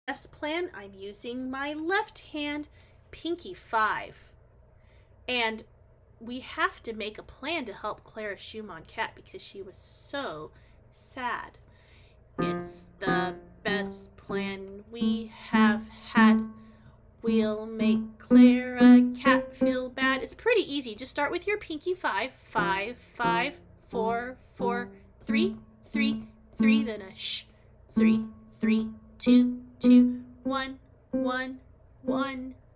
best plan, I'm using my left hand pinky 5. And we have to make a plan to help Clara Schumann Cat because she was so sad. It's the best plan we have had. We'll make Clara Cat feel bad. It's pretty easy. Just start with your pinky 5. 5, 5, 4, 4, 3, 3, 3, then a sh. 3, 3, 2, 2, 1, 1, 1.